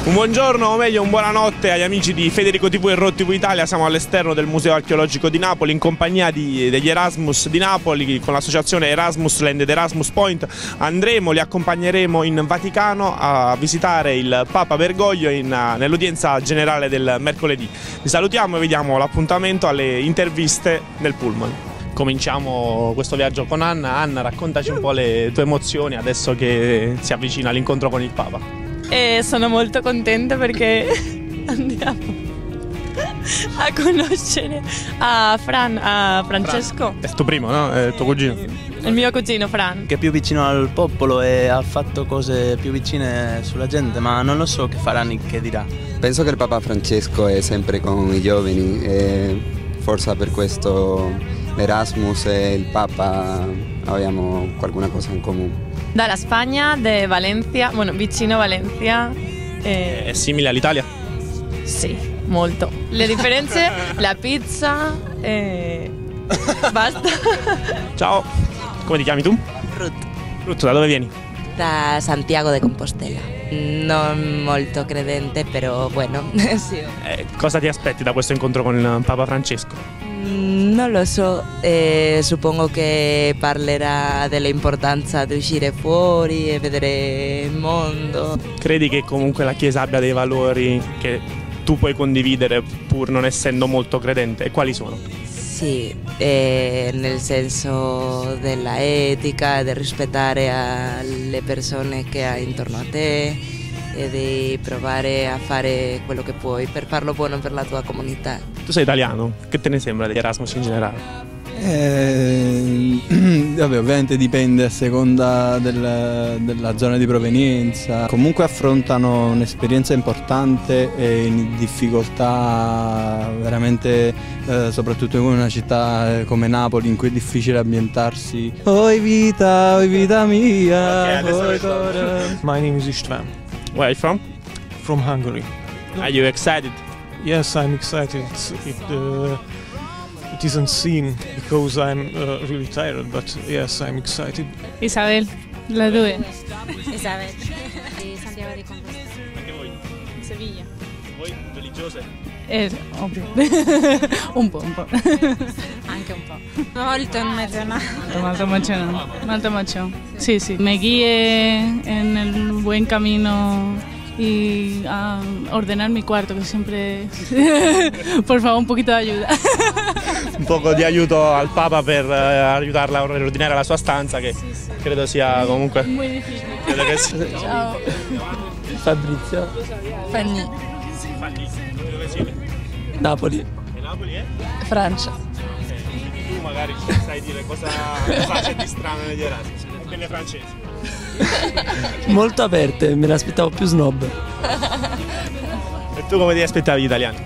Un buongiorno, o meglio un buonanotte agli amici di Federico TV e Ro TV Italia. Siamo all'esterno del Museo Archeologico di Napoli in compagnia degli Erasmus di Napoli con l'associazione Erasmusland ed Erasmus Point. Li accompagneremo in Vaticano a visitare il Papa Bergoglio nell'udienza generale del mercoledì. Vi salutiamo e vi diamo l'appuntamento alle interviste nel pullman. Cominciamo questo viaggio con Anna. Anna, raccontaci un po' le tue emozioni adesso che si avvicina l'incontro con il Papa. Sono molto contenta perché andiamo a conoscere a Francesco. È tuo primo, no? È tuo cugino. Il mio cugino Fran. Che è più vicino al popolo e ha fatto cose più vicine sulla gente, ma non lo so che farà né che dirà. Penso che il Papa Francesco è sempre con i giovani e forse per questo Erasmus e il Papa abbiamo qualcuna cosa in comune. Dalla Spagna, de Valencia, vicino Valencia. È simile all'Italia? Sì, molto. Le differenze, la pizza e basta. Ciao, come ti chiami tu? Ruth. Ruth, da dove vieni? Da Santiago de Compostela. Non molto credente, però bueno. Sì. Cosa ti aspetti da questo incontro con il Papa Francesco? Non lo so, suppongo che parlerà dell'importanza di uscire fuori e vedere il mondo. Credi che comunque la Chiesa abbia dei valori che tu puoi condividere pur non essendo molto credente? E quali sono? Sì, nel senso della etica, di rispettare le persone che hai intorno a te e di provare a fare quello che puoi per farlo buono per la tua comunità. Tu sei italiano, che te ne sembra degli Erasmus in generale? Vabbè, ovviamente dipende a seconda della zona di provenienza. Comunque affrontano un'esperienza importante e in difficoltà veramente, soprattutto in una città come Napoli in cui è difficile ambientarsi. Oi vita mia. My name is István. Where are you from? From Hungary. Are you excited? Yes, I'm excited. It isn't seen because I'm really tired, but yes, I'm excited. Isabel, la due. Isabel, di Santiago di Compostela. Anche voi? In Sevilla. Voi religiose? Ovvio. un po'. Anche un po'. Molto emozionante. Molto emoción. Sí, me guíe en el buen camino y a ordenar mi cuarto, que siempre... Por favor, un poquito de ayuda. Un poco di aiuto al Papa per aiutarla a riordinare la sua stanza, che credo sia comunque... Muy difícil. Credo che sia... Ciao. Fabrizio. Fanny. Dove siete? Napoli. E Napoli è? Francia. Tu magari sai dire cosa c'è di strano negli Erasmus, quelle francesi. Molto aperte, me l'aspettavo più snob. E tu come ti aspettavi gli italiani?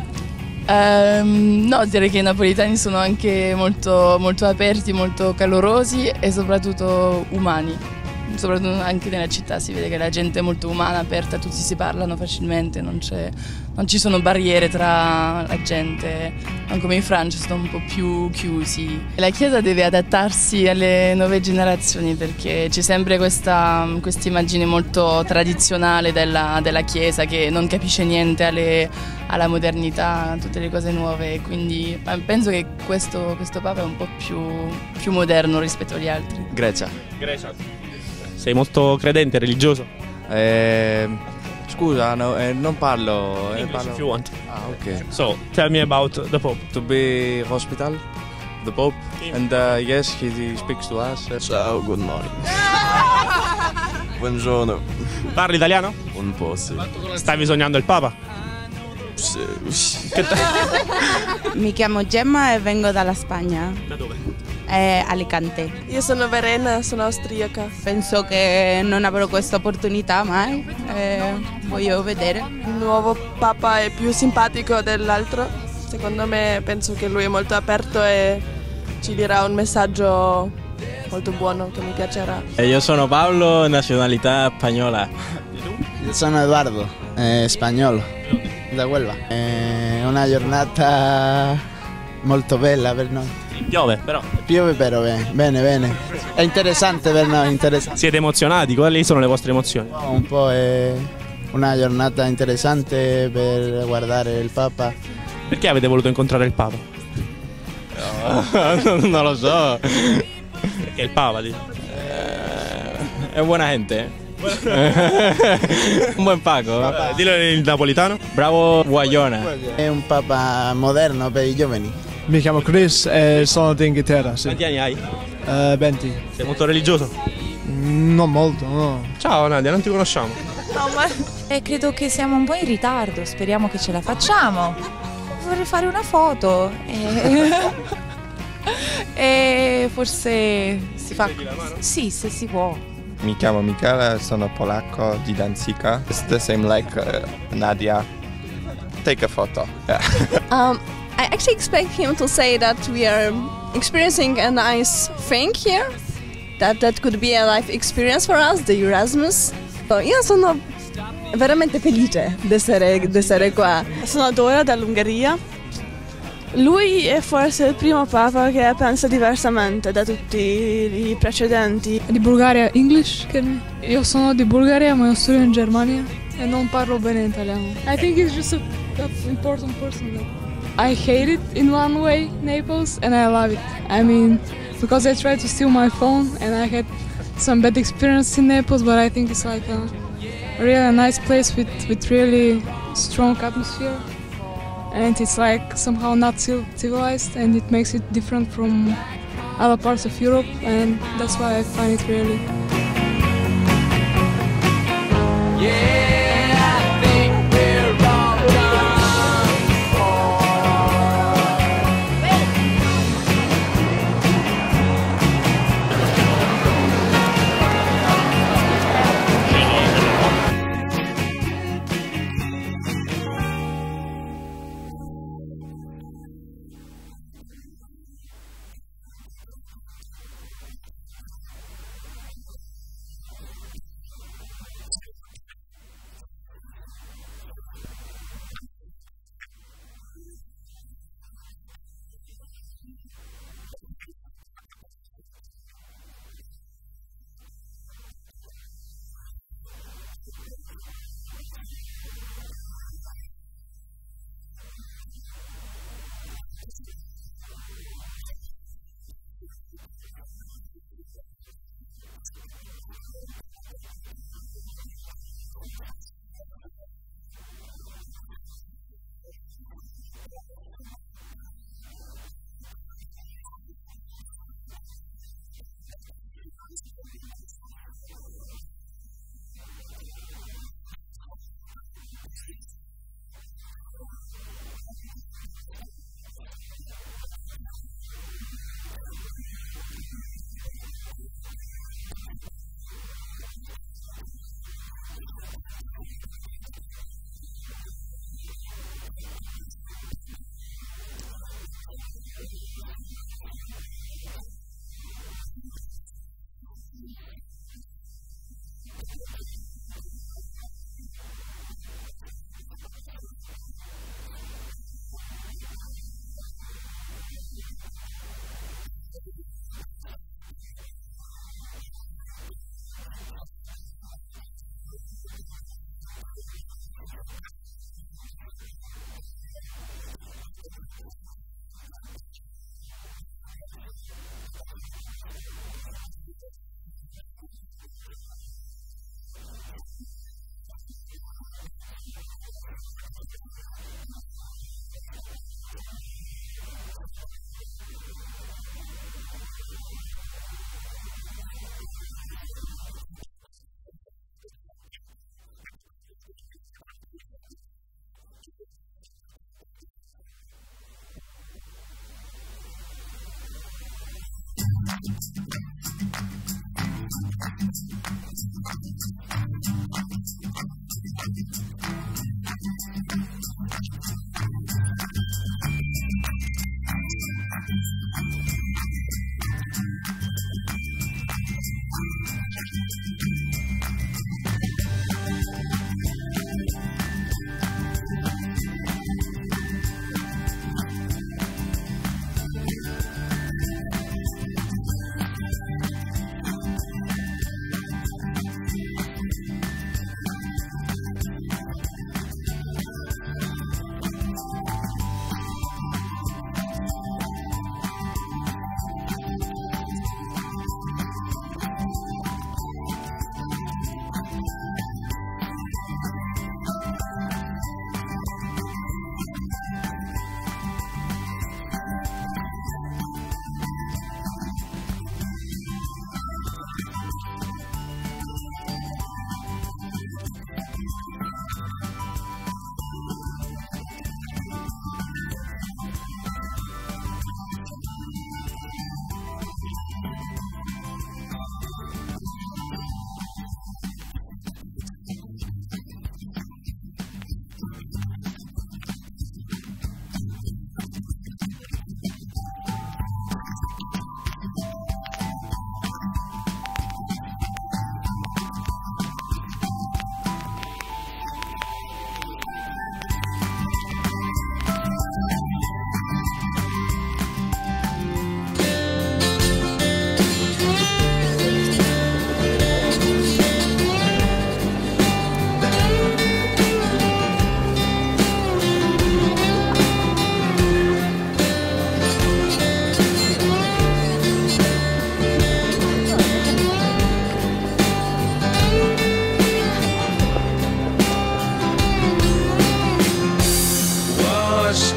No, direi che i napoletani sono anche molto aperti, molto calorosi e soprattutto umani. Soprattutto anche nella città si vede che la gente è molto umana, aperta, tutti si parlano facilmente, non ci sono barriere tra la gente, non come in Francia sono un po' più chiusi. La Chiesa deve adattarsi alle nuove generazioni perché c'è sempre questa immagine molto tradizionale della Chiesa che non capisce niente alla modernità, a tutte le cose nuove, quindi penso che questo Papa è un po' più moderno rispetto agli altri. Grecia. Sei molto credente, religioso? Scusa, non parlo. English if you want. Ah, ok. So, tell me about the Pope. To be hospital, the Pope, and yes, he speaks to us. Ciao, good morning. Buongiorno. Parli italiano? Un po', sì. Stavi sognando il Papa? Sì. Mi chiamo Gemma e vengo dalla Spagna. Da dove? Alicante. Io sono Verena, sono austriaca. Penso che non avrò questa opportunità mai, voglio vedere. Il nuovo Papa è più simpatico dell'altro, secondo me penso che lui è molto aperto e ci dirà un messaggio molto buono che mi piacerà. Io sono Paolo, nazionalità spagnola. Io sono Eduardo, spagnolo, da Huelva. È una giornata molto bella per noi. Piove però. Piove però, bene. È interessante per noi, interessante. Siete emozionati? Quali sono le vostre emozioni? Un po' è una giornata interessante per guardare il Papa. Perché avete voluto incontrare il Papa? Non lo so. Perché il Papa, dici? È buona gente. Un buon Paco. Dillo in napolitano. Bravo Guaglione. È un Papa moderno per i giovani. Mi chiamo Chris e sono di Inghilterra. Sì. Quanti anni hai? 20. Sei molto religioso? Non molto, no. Ciao Nadia, non ti conosciamo. Credo che siamo un po' in ritardo, speriamo che ce la facciamo. Vorrei fare una foto e forse si fa... Sì, se si può. Mi chiamo Michele, sono polacco di Danzica. It's the same like Nadia. Take a photo. Yeah. I actually expect him to say that we are experiencing a nice thing here. That could be a life experience for us, the Erasmus. Io sono veramente felice di essere qua. Sono Dora dall'Ungheria. Lui è forse il primo Papa che pensa diversamente da tutti i precedenti. Di Bulgaria, English? Io sono di Bulgaria ma io studio in Germania e non parlo bene italiano. I think he's just an important person. I hate it in one way, Naples, and I love it. I mean, because I tried to steal my phone and I had some bad experience in Naples, but I think it's like a really nice place with really strong atmosphere. And it's like somehow not civilized, and it makes it different from other parts of Europe, and that's why I find it really.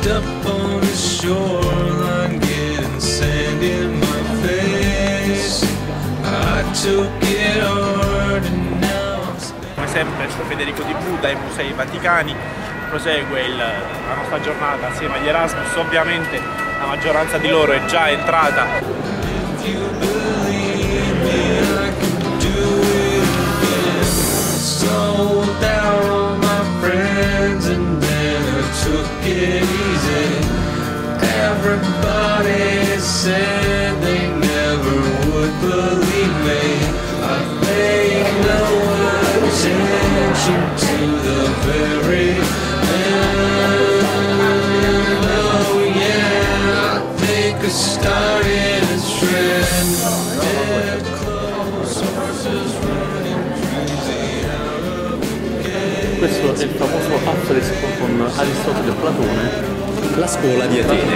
up on the shoreline, getting sand in my face. I took it hard and now come sempre Federico TV dai Musei Vaticani prosegue la nostra giornata assieme agli Erasmus. Ovviamente la maggioranza di loro è già entrata. Sold out my friends and then I took it easy. Everybody said they never would believe me. I paid no attention to the very end. Oh yeah, I think I started a trend. Dead close horses running crazy out of the Questo è il famoso affresco con Aristotele e Platone, la scuola di Atene,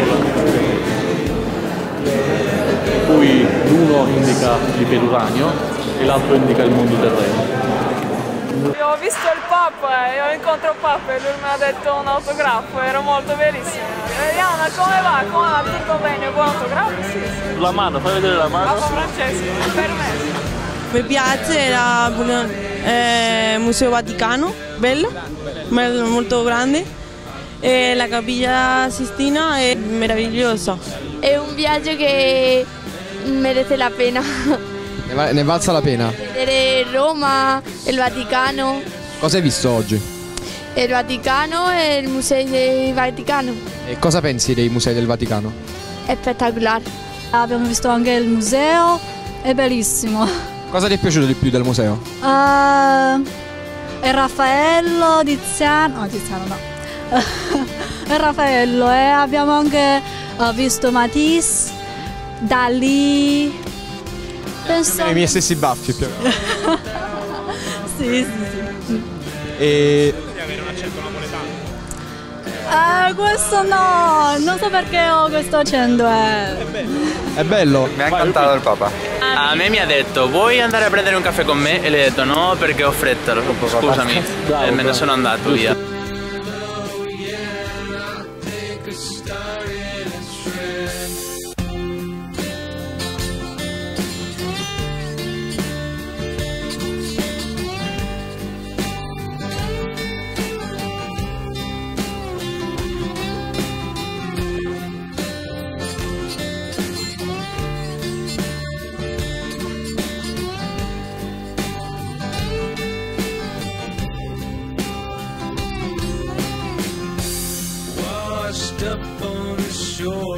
in cui l'uno indica l'iperuranio e l'altro indica il mondo terreno. Io ho visto il Papa, io incontro il Papa e lui mi ha detto un autografo, era molto bellissimo. Eliana, come va? Come va? Tutto bene? Buon autografo? Sì, sì. La mano, fai vedere la mano. Papa Francesco, per me. Mi piace il Museo Vaticano, bello, molto grande, e la Capilla Sistina è meravigliosa. È un viaggio che merece la pena. Ne valsa la pena. Vedere Roma, il Vaticano. Cosa hai visto oggi? Il Vaticano e il Museo del Vaticano. E cosa pensi dei musei del Vaticano? È spettacolare. Abbiamo visto anche il museo, è bellissimo. Cosa ti è piaciuto di più del museo? È Raffaello, Tiziano no. È Raffaello e abbiamo anche visto Matisse, Dalì. Penso... I miei stessi baffi più o meno. Sì. E... avere un accento napoletano? Questo no, non so perché ho questo accento. È bello. Mi ha incantato il Papa. A me mi ha detto: vuoi andare a prendere un caffè con me? E le ho detto no perché ho fretta, scusami. E me ne sono andato via. Washed up on the shore.